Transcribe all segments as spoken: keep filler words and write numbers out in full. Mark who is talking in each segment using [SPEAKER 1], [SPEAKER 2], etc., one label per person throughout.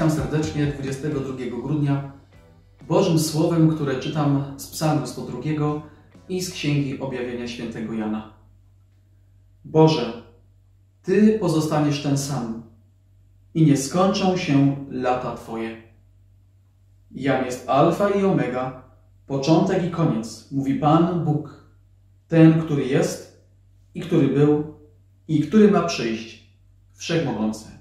[SPEAKER 1] Witam serdecznie dwudziestego drugiego grudnia Bożym Słowem, które czytam z Psalmu sto drugiego i z Księgi Objawienia świętego Jana. Boże, Ty pozostaniesz ten sam i nie skończą się lata Twoje. Jam jest alfa i omega, początek i koniec, mówi Pan Bóg, ten, który jest i który był i który ma przyjść, Wszechmogący.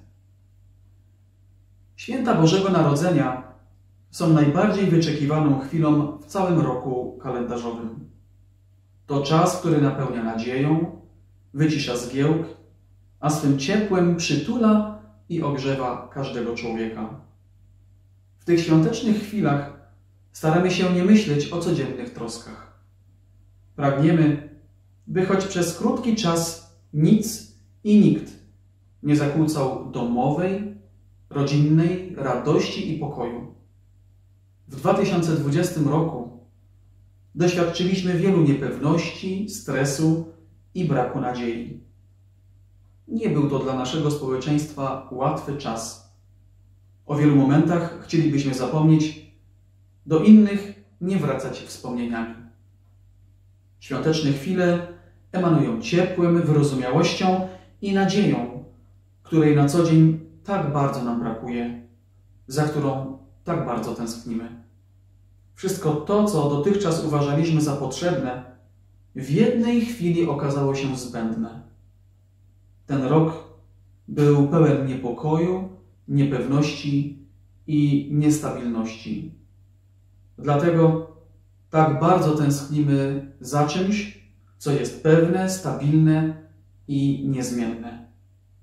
[SPEAKER 1] Święta Bożego Narodzenia są najbardziej wyczekiwaną chwilą w całym roku kalendarzowym. To czas, który napełnia nadzieją, wycisza zgiełk, a swym ciepłem przytula i ogrzewa każdego człowieka. W tych świątecznych chwilach staramy się nie myśleć o codziennych troskach. Pragniemy, by choć przez krótki czas nic i nikt nie zakłócał domowej, rodzinnej radości i pokoju. W dwa tysiące dwudziestym roku doświadczyliśmy wielu niepewności, stresu i braku nadziei. Nie był to dla naszego społeczeństwa łatwy czas. O wielu momentach chcielibyśmy zapomnieć, do innych nie wracać wspomnieniami. Świąteczne chwile emanują ciepłem, wyrozumiałością i nadzieją, której na co dzień tak bardzo nam brakuje, za którą tak bardzo tęsknimy. Wszystko to, co dotychczas uważaliśmy za potrzebne, w jednej chwili okazało się zbędne. Ten rok był pełen niepokoju, niepewności i niestabilności. Dlatego tak bardzo tęsknimy za czymś, co jest pewne, stabilne i niezmienne.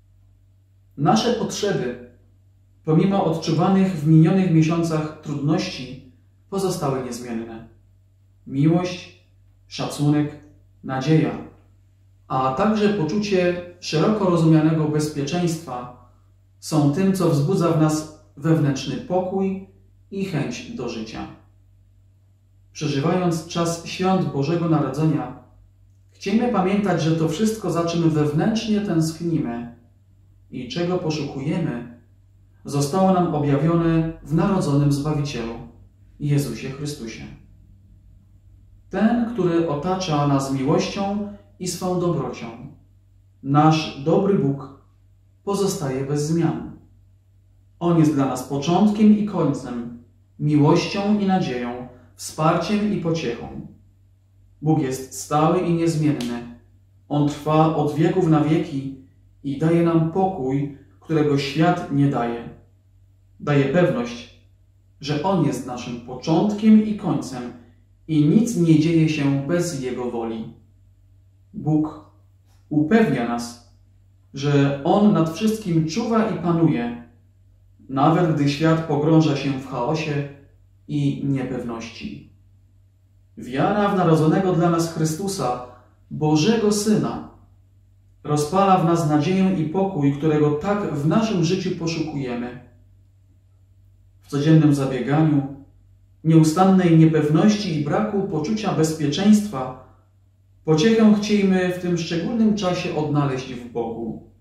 [SPEAKER 1] Nasze potrzeby, pomimo odczuwanych w minionych miesiącach trudności, pozostały niezmienne. Miłość, szacunek, nadzieja, a także poczucie szeroko rozumianego bezpieczeństwa są tym, co wzbudza w nas wewnętrzny pokój i chęć do życia. Przeżywając czas świąt Bożego Narodzenia, chcemy pamiętać, że to wszystko, za czym wewnętrznie tęsknimy i czego poszukujemy, zostało nam objawione w narodzonym Zbawicielu, Jezusie Chrystusie. Ten, który otacza nas miłością i swą dobrocią, nasz dobry Bóg, pozostaje bez zmian. On jest dla nas początkiem i końcem, miłością i nadzieją, wsparciem i pociechą. Bóg jest stały i niezmienny. On trwa od wieków na wieki i daje nam pokój, którego świat nie daje. Daje pewność, że On jest naszym początkiem i końcem i nic nie dzieje się bez Jego woli. Bóg upewnia nas, że On nad wszystkim czuwa i panuje, nawet gdy świat pogrąża się w chaosie i niepewności. Wiara w narodzonego dla nas Chrystusa, Bożego Syna, rozpala w nas nadzieję i pokój, którego tak w naszym życiu poszukujemy. W codziennym zabieganiu, nieustannej niepewności i braku poczucia bezpieczeństwa, pociechę chciejmy w tym szczególnym czasie odnaleźć w Bogu.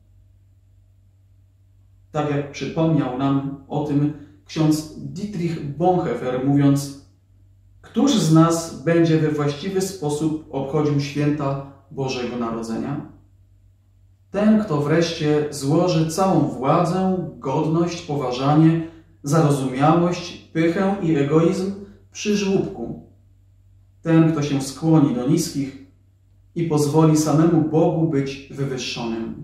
[SPEAKER 1] Tak jak przypomniał nam o tym ksiądz Dietrich Bonhoeffer, mówiąc: któż z nas będzie we właściwy sposób obchodził święta Bożego Narodzenia? Ten, kto wreszcie złoży całą władzę, godność, poważanie, zarozumiałość, pychę i egoizm przy żłóbku. Ten, kto się skłoni do niskich i pozwoli samemu Bogu być wywyższonym.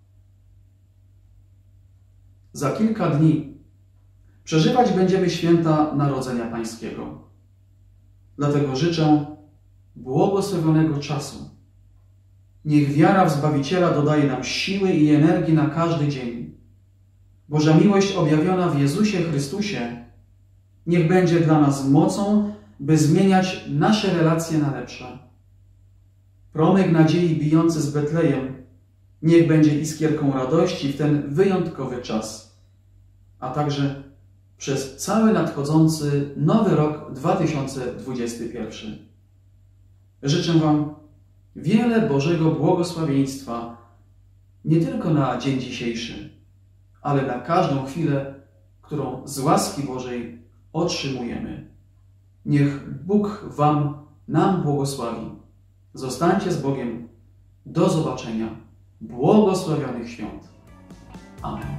[SPEAKER 1] Za kilka dni przeżywać będziemy święta Narodzenia Pańskiego. Dlatego życzę błogosławionego czasu. Niech wiara w Zbawiciela dodaje nam siły i energii na każdy dzień. Boża miłość objawiona w Jezusie Chrystusie niech będzie dla nas mocą, by zmieniać nasze relacje na lepsze. Promyk nadziei bijący z Betlejem niech będzie iskierką radości w ten wyjątkowy czas, a także przez cały nadchodzący nowy rok dwa tysiące dwudziesty pierwszy. Życzę Wam wiele Bożego błogosławieństwa nie tylko na dzień dzisiejszy, ale na każdą chwilę którą z łaski Bożej otrzymujemy. Niech Bóg Wam, nam błogosławi. Zostańcie z Bogiem. Do zobaczenia. Błogosławionych świąt. Amen.